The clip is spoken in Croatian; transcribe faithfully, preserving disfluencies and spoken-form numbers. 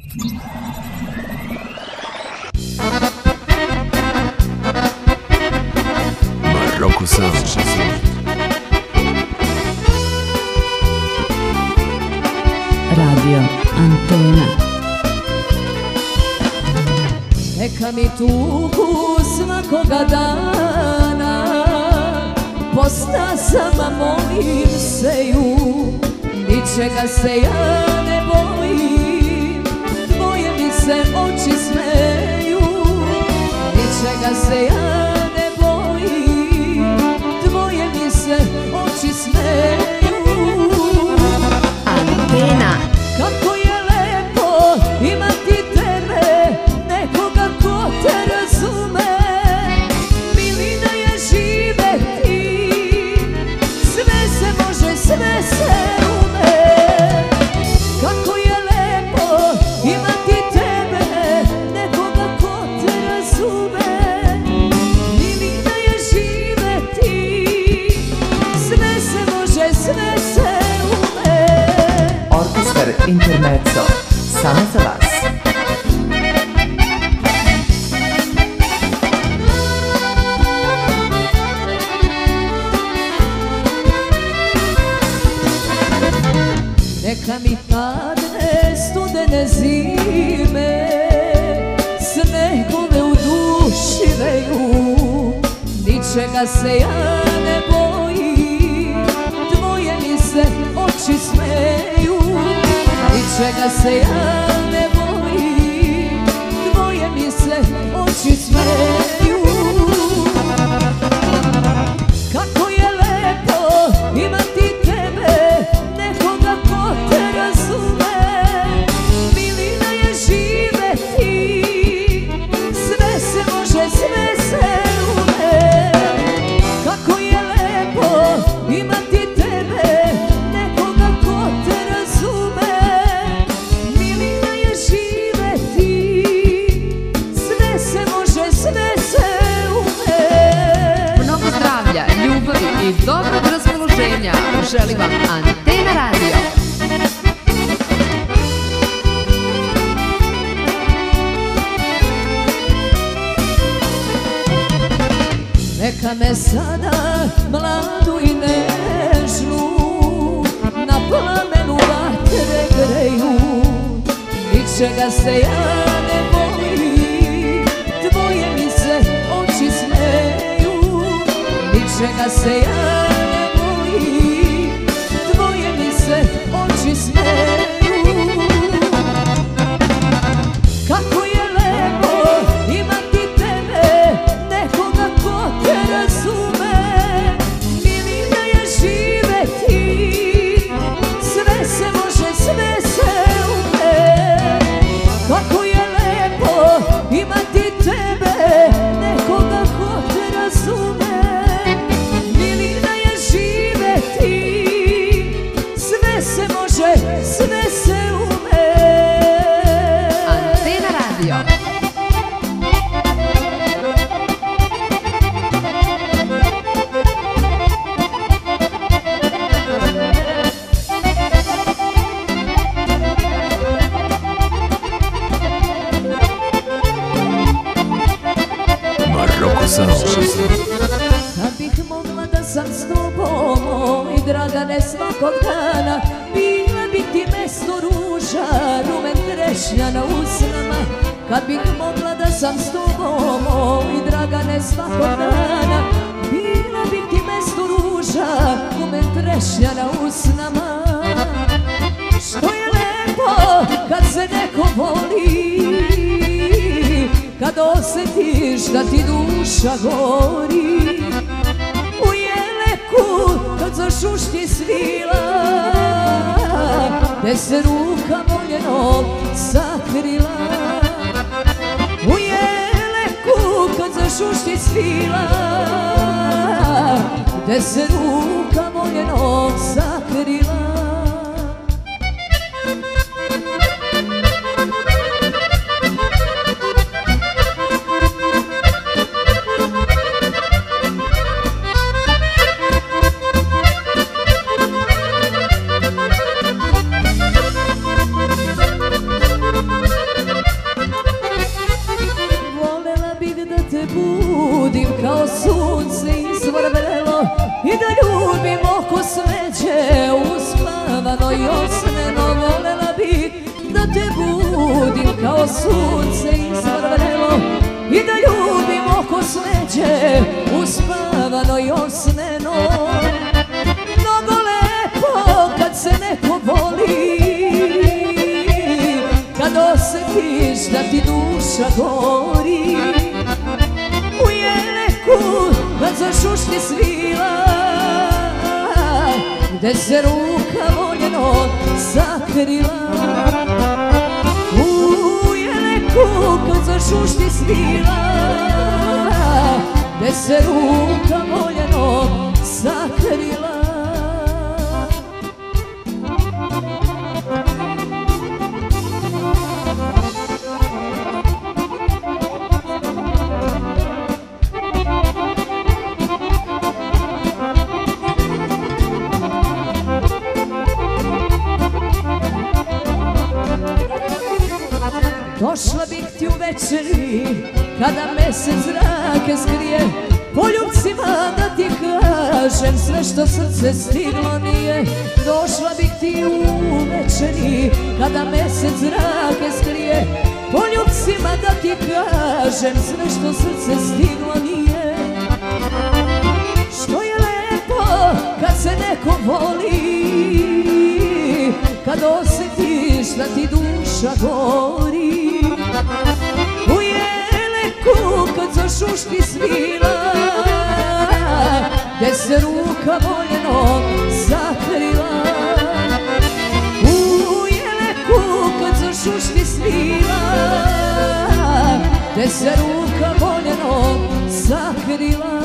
Maroko Sound. Radio Antena. Neka mi tugu svakoga dana, posta sama molim se ju, ničega se ja ne bojim, tvoje mi se oči smeju, ničega se ja ne bojim, tvoje mi se oči smeju. Antena. Kako je lepo imati tebe, nekoga ko te razume, milina je živeti, sve se može, sve se ume. Kako je lepo imati tebe, nekoga ko te razume, milina je živeti, sve se može, sve se ume. Orkestar Intermezzo, samo za vas. Neka mi padne studene zime, snegove u duši veju, ničega se ja ne bojim, tvoje mi se oči smeju, ničega se ja ne bojim, tvoje mi se oči smeju. Kako je lepo imati tebe, nekoga ko te razume, milina je živeti, sve se može, sve se ume. Kako je lepo imati tebe, nekoga ko te razume, milina je živeti, sve se može, sve se ume. Mnogo zdravlja, ljubavi i dobrog raspoloženja želi vam Antena Radio. Neka me sada mladu i nežnu na plamenu vatre greju, ničega se ja ne bojim, tvoje mi se oči smeju, ničega se ja ne bojim, tvoje mi se oči smeju. Kako je lepo imati tebe, nekoga ko te razume, milina je živeti, sve se može, sve se ume. Kako je lepo imati tebe, nekoga ko te razume, milina je živeti, sve se može, sve se ume. Antena Radio. Maroko Sound. Kad bih mogla da sam s tobom, moj Dragane, svakog dana, bila bi ti mesto ruža, rumen trešnja na usnama. Kad bih mogla da sam s tobom, moj Dragane, svakog dana, bila bi ti mesto ruža, rumen trešnja na usnama. Što je lepo kad se neko voli, kad osjetiš da ti duša gori, u jeleku kad zašušti svila, gde se ruka voljenog sakrila. U jeleku kad zašušti svila, gde se ruka voljenog sakrila. Thank you. te budim kao sunce izvrveno i da ljubim oko smeđe uspavano i osneno. Mnogo lepo kad se neko voli, kad osjetiš da ti duša gori. U jeleku kad zašušti svila, gde se ruka voljeno sakrila. U jeleku kad zašušti svila, gde se ruka voljeno sakrila. Došla bih ti u večeri kada mesec zrake skrije, poljubcima da ti kažem sve što srce stiglo nije. Došla bih ti u večeri kada mesec zrake skrije, poljubcima da ti kažem sve što srce stiglo nije. Što je lepo kad se neko voli, kad osjetiš da ti duša gori. U jeleku kad zašušti svila, gde se ruka voljeno sakrila. U jeleku kad zašušti svila, gde se ruka voljeno sakrila.